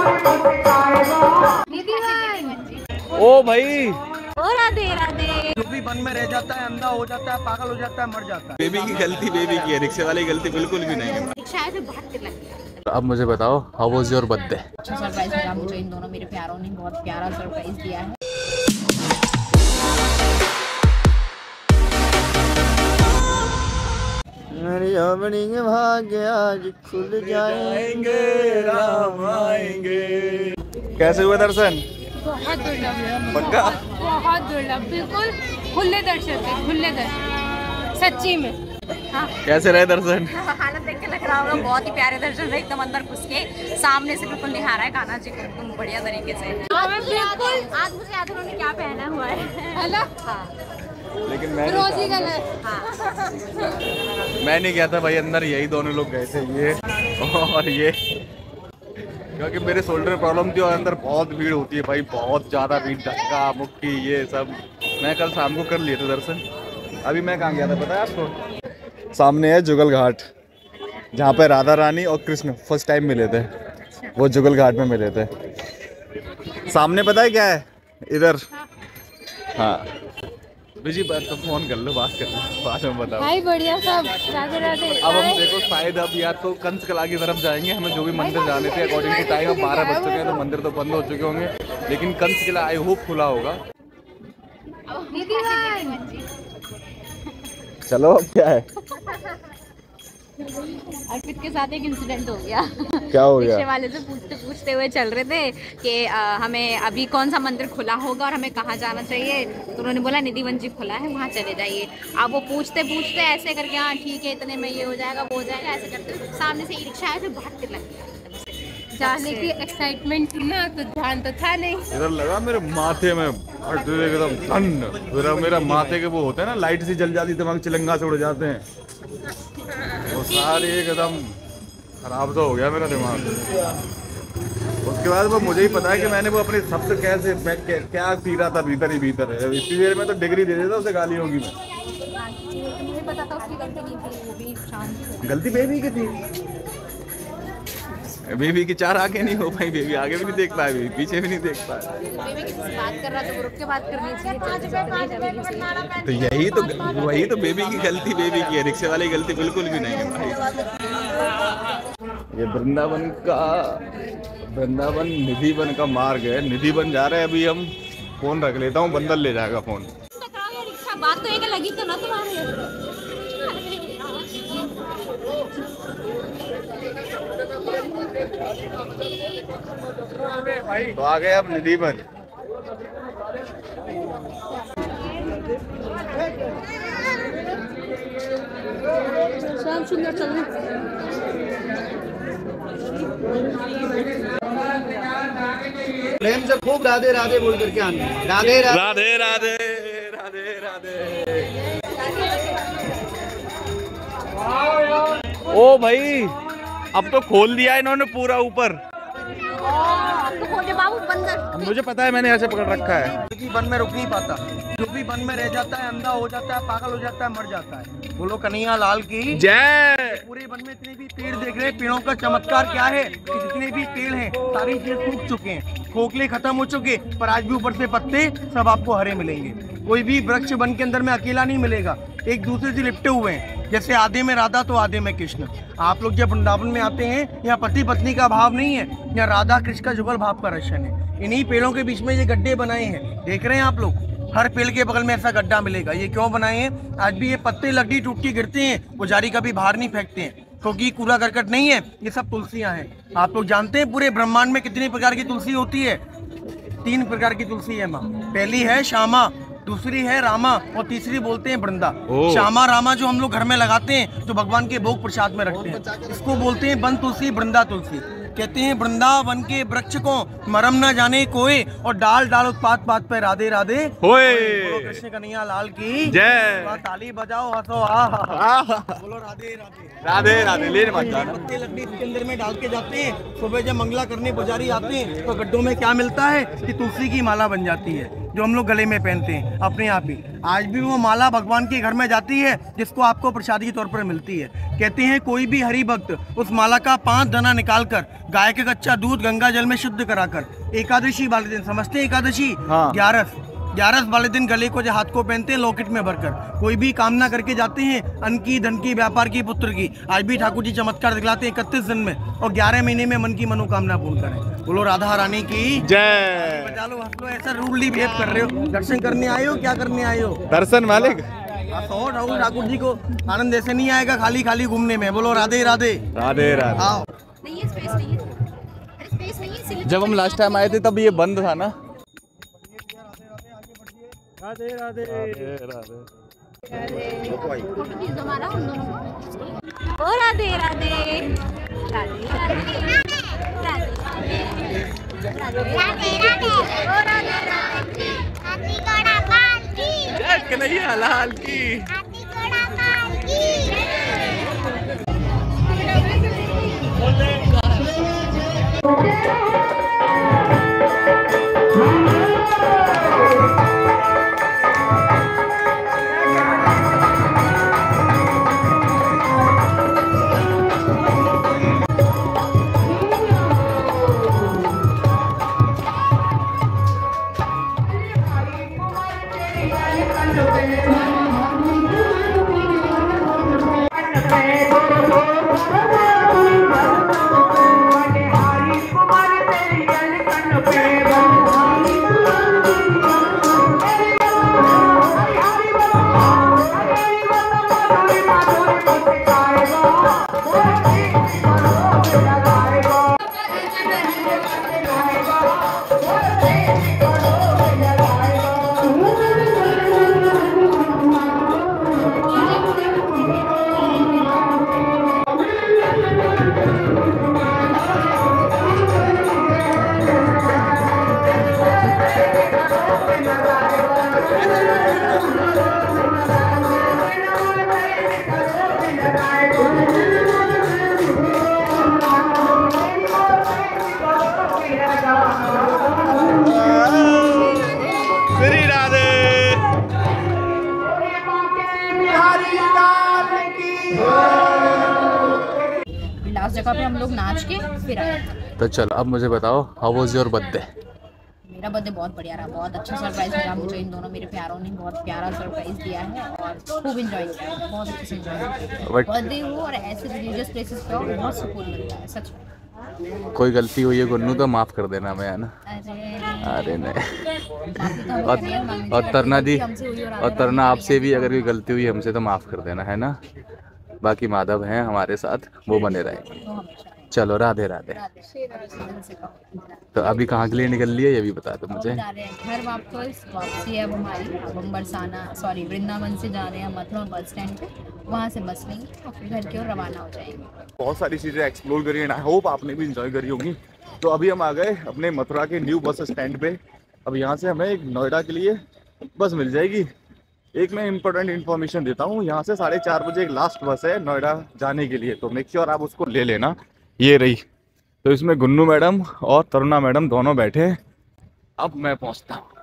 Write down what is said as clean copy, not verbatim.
ओ भाई, राधे राधे। जो भी वन में रह जाता है, अंधा हो जाता है, पागल हो जाता है, मर जाता है। बेबी की गलती बेबी की है, रिक्शे वाले की गलती बिल्कुल भी नहीं है। अब मुझे बताओ, हाउ वाज योर बर्थडे? अच्छा सरप्राइज मिला मुझे इन दोनों मेरे प्यारों ने, बहुत प्यारा सरप्राइज दिया है। मेरी अपनी के भाग्य आज खुल जाएंगे, राम आएंगे। कैसे हुए दर्शन? बहुत दुर्लभ, पक्का? बहुत दुर्लभ, बिल्कुल खुले दर्शन थे, खुले दर्शन सच्ची में। हाँ। कैसे रहे दर्शन? हालत देख के लग रहा होगा बहुत ही प्यारे दर्शन रहे, एकदम अंदर घुस के सामने से बिल्कुल निहारा है कान्हा जी को एकदम बढ़िया तरीके से। बिल्कुल आज मुझे याद है उन्होंने क्या पहना हुआ है ना। हाँ। लेकिन मैं रोजी कलर। हाँ। मैं नहीं गया था भाई अंदर, यही दोनों लोग गए थे, ये और ये, क्योंकि मेरे शोल्डर में प्रॉब्लम थी और अंदर बहुत भीड़ होती है भाई, बहुत ज़्यादा भीड़, धक्का मुक्की ये सब। मैं कल शाम को कर लिए थे दर्शन। अभी मैं कहाँ गया था पता है आपको? सामने है जुगल घाट, जहाँ पे राधा रानी और कृष्ण फर्स्ट टाइम मिले थे, वो जुगल घाट में मिले थे। सामने पता है क्या है इधर? हाँ बिजी बात तो फोन कर लो, बात कर लो, बाद में बताओ। भाई बढ़िया सब, राधे राधे। अब हम देखो शायद अब या तो कंचकला की तरफ जाएंगे, हमें जो भी मंदिर जाने थे अकॉर्डिंग टू टाइम, अब 12 बज चुके हैं तो मंदिर तो बंद हो चुके होंगे, लेकिन कंचकला आई होप खुला होगा। चलो अब क्या है? अर्पित के साथ एक इंसिडेंट हो गया। क्या हो गया? रिक्शे वाले से पूछते हुए चल रहे थे कि हमें अभी कौन सा मंदिर खुला होगा और हमें कहाँ जाना चाहिए, तो उन्होंने बोला निधिवन जी खुला है वहाँ चले जाइए। अब वो पूछते ऐसे करके हाँ ठीक है इतने में ये हो जाएगा वो हो जाएगा, ऐसे करते सामने से ई रिक्शा आया, फिर भागते लग गया। जाने की एक्साइटमेंट थी ना, तो ध्यान तो था नहीं। इधर लगा मेरे माथे में एकदम, मेरा माथे के वो होते हैं ना लाइट सी जल जाती, दिमाग चिलंगा से उड़ जाते हैं, वो सारे एकदम खराब सा हो गया मेरा दिमाग। उसके बाद वो मुझे ही पता है कि मैंने वो अपने सबसे कैसे मैं क्या पी रहा था भीतर ही भीतर है, इतनी देर में तो डिग्री दे देता उसे, गाली होगी। मैं मुझे पता था उसकी गलती नहीं थी, वो भी शांत। गलती बेबी की थी, बेबी की 4 आगे नहीं हो पाई, बेबी आगे भी नहीं देख पाए, बेबी पीछे भी नहीं देख पाए। बेबी किसी से बात कर रहा था, रुक के बात करनी चाहिए, तो यही तो वही तो बेबी की गलती बेबी की है, रिक्शे वाली गलती बिल्कुल भी नहीं है भाई। ये वृंदावन निधिवन का मार्ग है, निधिवन जा रहे हैं अभी हम। फोन रख लेता हूँ, बंदर ले जाएगा फोन। बात तो एक लगी तो ना तुम्हारे। तो आ गए अब निधिवन। शाम सुंदर चल प्रेम से खूब राधे राधे बोल करके आना। राधे राधे राधे राधे राधे। ओ भाई, अब तो खोल दिया इन्होंने पूरा ऊपर। तो खोले बाबू बंदर। मुझे पता है, मैंने ऐसे पकड़ रखा है। कि वन में रुक नहीं पाता, जो भी वन में रह जाता है, अंधा हो जाता है, पागल हो जाता है, मर जाता है। बोलो कन्हैया लाल की जय। पूरे वन में इतने भी पेड़ देख रहे हैं, पेड़ों का चमत्कार क्या है कि जितने भी पेड़ हैं सारे पेड़ सूख चुके हैं, खोखले खत्म हो चुके, पर आज भी ऊपर से पत्ते सब आपको हरे मिलेंगे। कोई भी वृक्ष वन के अंदर में अकेला नहीं मिलेगा, एक दूसरे से लिपटे हुए हैं। जैसे आधे में राधा तो आधे में कृष्ण। आप लोग जब वृंदावन में आते हैं, यहाँ पति पत्नी का भाव नहीं है, यहाँ राधा कृष्ण का जुगल भाव का दर्शन है। इन्हीं पेड़ों के बीच में ये गड्ढे बनाए हैं, देख रहे हैं आप लोग, हर पेड़ के बगल में ऐसा गड्ढा मिलेगा। ये क्यों बनाए हैं? आज भी ये पत्ते लकड़ी टूट के गिरते हैं, पुजारी कभी बाहर नहीं फेंकते हैं, क्योंकि कूड़ा करकट नहीं है, ये सब तुलसियां हैं। आप लोग जानते हैं पूरे ब्रह्मांड में कितने प्रकार की तुलसी होती है? 3 प्रकार की तुलसी है माँ। पहली है श्यामा, दूसरी है रामा और तीसरी बोलते हैं वृंदा। श्यामा रामा जो हम लोग घर में लगाते हैं, जो भगवान के भोग प्रसाद में रखते हैं, इसको बोलते हैं वन तुलसी, वृंदा तुलसी। कहते हैं वृंदावन के वृक्ष को मरम न जाने कोई, और डाल डाल उत्पात पात पे राधे राधे होए। बोलो कृष्ण कन्हैया लाल की जय। ताली बजाओ, हंसो, बोलो राधे राधे राधे राधे। ले मत जाना। पत्ते लकड़ी इसके अंदर में डाल के जाते हैं, सुबह जब मंगला करने पुजारी आते हैं तो गड्ढों में क्या मिलता है कि तुलसी की माला बन जाती है। जो हम लोग गले में पहनते हैं अपने आप ही। आज भी वो माला भगवान के घर में जाती है जिसको आपको प्रसादी के तौर पर मिलती है। कहते हैं कोई भी हरि भक्त उस माला का 5 दाना निकाल कर गाय के कच्चा दूध गंगा जल में शुद्ध कराकर एकादशी वाले दिन, समझते हैं एकादशी, 11 वाले दिन गले को जो हाथ को पहनते हैं लॉकेट में भरकर, कोई भी कामना करके जाते हैं, अन्न की, धन की, व्यापार की, पुत्र की। आज भी ठाकुर जी चमत्कार दिखलाते हैं 31 दिन में, और 11 महीने में मन की मनोकामना पूर्ण करें। बोलो राधा रानी की जय। बजा लो, हंस लो, ऐसा रूडली बिहेव कर रहे हो। दर्शन करने आए हो, क्या करने आए हो? दर्शन मालिक। ठाकुर जी को आनंद ऐसे नहीं आएगा खाली खाली घूमने में। बोलो राधे राधे राधे राधे। आओ। नहीं है, स्पेस नहीं है, अरे स्पेस नहीं है इसीलिए। जब हम लास्ट टाइम आए थे तब ये बंद था ना। राधे राधे राधे। फोटो खींच दो हमारा हम दोनों को। ओ राधे राधे राधे राधे कन्हैया लाल की। लास्ट जगह पे हम लोग नाच के फिर आए। तो चलो अब मुझे बताओ, हाउ वाज योर बर्थडे? मेरा बर्थडे बहुत बढ़िया रहा, बहुत अच्छा सरप्राइज मिला मुझे। इन दोनों मेरे प्यारों ने बहुत प्यारा सरप्राइज दिया है और खूब इंजॉय किया, बहुत अच्छे से इंजॉय किया। बर्थडे हो और ऐसे रिलीजियस प्लेसेस पे हो, बहुत सुकून मिलता है सच में। कोई गलती हुई है गुन्नू तो माफ कर देना मैं, है ना? अरे नहीं। और तरना दी, और तरना आपसे भी अगर कोई गलती हुई हमसे तो माफ कर देना, है ना? बाकी माधव हैं हमारे साथ, वो बने रहेंगे। चलो राधे राधे। तो अभी कहाँ के लिए निकल लिए ये भी बता दो मुझे। घर वापसी है अब हमारी। अब हम बरसाना वृंदावन से जा रहे हैं मथुरा बस स्टैंड पे, वहाँ से बस लेंगे और फिर घर की ओर रवाना हो जाएंगे। बहुत सारी चीज़ें एक्सप्लोर करी है, आई होप आपने भी इंजॉय करी होंगी। तो अभी हम आ गए अपने मथुरा के न्यू बस स्टैंड पे। अब यहाँ से हमें नोएडा के लिए बस मिल जाएगी। एक मैं इम्पोर्टेंट इन्फॉर्मेशन देता हूँ, यहाँ से 4:30 बजे एक लास्ट बस है नोएडा जाने के लिए, तो मेक श्योर आप उसको ले लेना। ये रही। तो इसमें गुन्नू मैडम और तरुणा मैडम दोनों बैठे। अब मैं पहुँचता हूँ।